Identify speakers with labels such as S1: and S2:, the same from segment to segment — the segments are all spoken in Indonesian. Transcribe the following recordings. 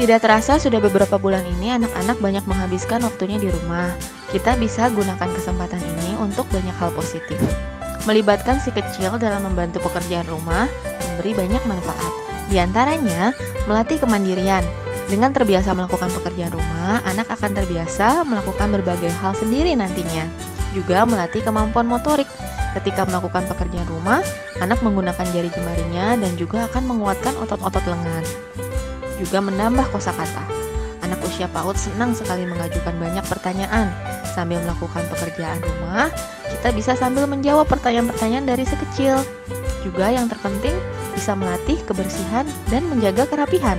S1: Tidak terasa sudah beberapa bulan ini anak-anak banyak menghabiskan waktunya di rumah. Kita bisa gunakan kesempatan ini untuk banyak hal positif. Melibatkan si kecil dalam membantu pekerjaan rumah memberi banyak manfaat. Di antaranya, melatih kemandirian. Dengan terbiasa melakukan pekerjaan rumah, anak akan terbiasa melakukan berbagai hal sendiri nantinya. Juga melatih kemampuan motorik. Ketika melakukan pekerjaan rumah, anak menggunakan jari jemarinya dan juga akan menguatkan otot-otot lengan. Juga menambah kosakata. Anak usia PAUD senang sekali mengajukan banyak pertanyaan. Sambil melakukan pekerjaan rumah, kita bisa sambil menjawab pertanyaan-pertanyaan dari si kecil. Juga yang terpenting, bisa melatih kebersihan dan menjaga kerapihan.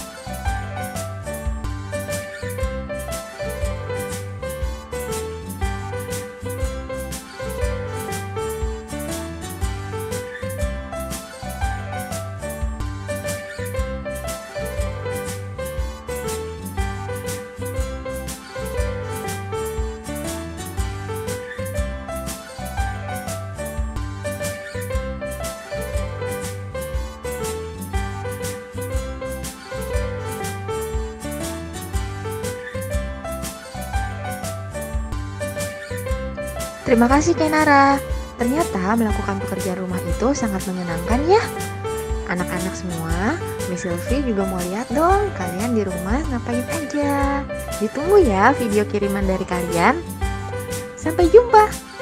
S1: Terima kasih Kenara. Ternyata melakukan pekerjaan rumah itu sangat menyenangkan ya. Anak-anak semua, Miss Sylvie juga mau lihat dong kalian di rumah ngapain aja. Ditunggu ya video kiriman dari kalian. Sampai jumpa.